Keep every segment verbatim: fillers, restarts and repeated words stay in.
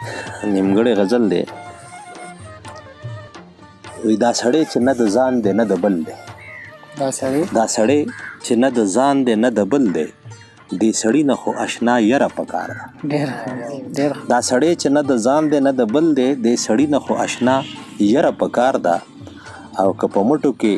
نیمګړی غزل دی. وی دا سړی چې نه د ځان دی نه د بل دی. دا سړی دا سړی چې نه د ځان دی نه د بل دی، دې سړي نه خو اشنا یره پکار ده. ډېر ډېر دا سړی چې نه د ځان دی نه د بل دی، دې سړي نه خو اشنا یره پکار ده. او که په مټو کې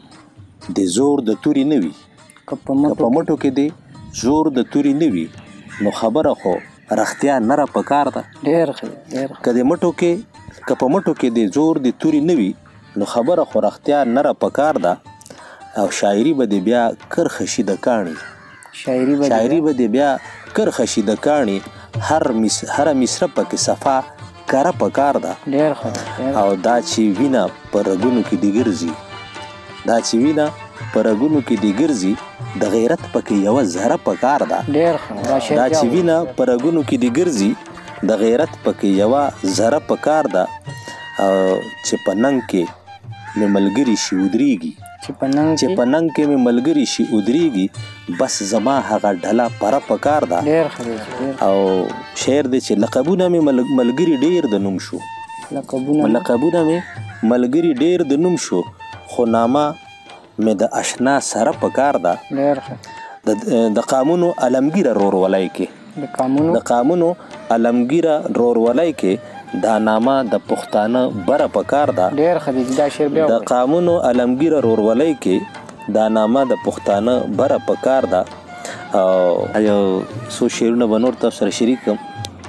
د زور د توري نه وي، که په که په مټو کې د زور د توري نه وي، نو خبره خو رښتیا نره پکار ده. ډېر ښه ډېر که د مټو کې که په مټو کې د زور د توري نه وي، نو خبره خو رښتیا نره پکار ده. او شاعري به دې بیا کرښه شي د کاڼي، شاعري به شاعري به دې بیا کرښه شي د کاڼي. هر مس هره مصره پکې صفا کره پکار ده. ډېر ښه او دا چې وینه په رګونو کې دې ګرځي، دا چې وینه په رګونو کې دې ګرځي، د غیرت پکې یوه ذره پکار ده. ډېر ښه دا چې وینه په رګونو کې دې ګرځي، د غیرت پکې یوه ذره پکار ده. او چې په ننګ کې مې ملګري شي ودرېږي، چې په ننګ چې په ننګ کې مې ملګري شي ودرېږي، بس زما هغه ډله پره پکار ده. ډېر ښه او شعر دی چې لقبونه مې ملګري ډېر د نوم شو، لقبونه لقبونه مې ملګري ډېر د نوم شو، خو نامه مې د اشنا سره پکار ده. ډېر ښه د قامونو علمګیره رورولۍ کې د قامونو د قامونو علمګیره رورولۍ کې دا نامه د پښتانه بره پکار ده. ډېر ښه دی دا شعر بیا د قامونو علمګیره رورولۍ کې دا نامه د پښتانه بره پکار ده. او یو څو شعرونه به نور تاسو سره شریک کړم.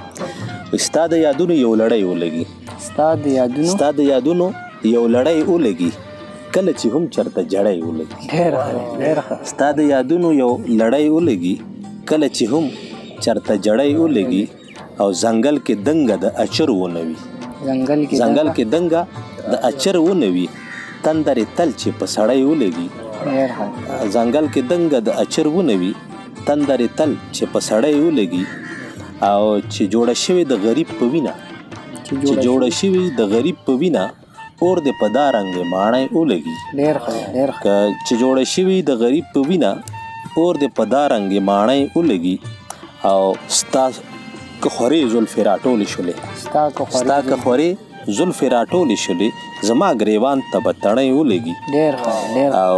ستا د یادونو یو لړۍ ولګي، ستا د یادونو ستا د یادونو یو لړۍ ولګي، کله چې هم چرته جړۍ ولګي. ډېر ښه ډېر ښه ستا د یادونو یو لړۍ ولګي، کله چې هم چرته جړۍ ولګي. او ځنګل کې دنګه د اچر ونوي، ځنګل کې ځنګل کې دنګه د اچر ونوي، تندرې تل چې په سړی ولګي. ډېر ښه ځنګل کې دنګه د اچر ونوي، تندرې تل چې په سړی ولګي. او چې جوړه شوې د غریب په وینه، چې جوړه شوې د غریب په وینه، اور دې په دا رنګ ماڼۍ ولګي. ډېر ښه ډېر ښه که چې جوړه شوې د غریب په وینه، اور دې په دا رنګ ماڼۍ ولګي. او ستا که خورې زلفې راټولې شولې، ستا که ستا که خورې زلفې راټولې شولې، زما ګریوان ته به تڼۍ ولګي. ډېر ښه ډېر او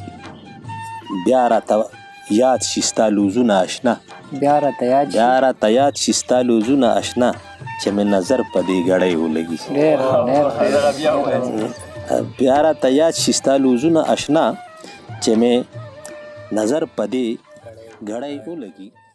بیا راته یاد شي ستا لوزونه اشنا، بیا راته یاد شي بیا راته یاد شي ستا لوزونه اشنا، چې مې نظر په دې ګړۍ ولګي. ډېر ښه ډېر ښه بیا راته یاد شي ستا لوزونه اشنا، چې مې نظر په دې ګړۍ ولګي.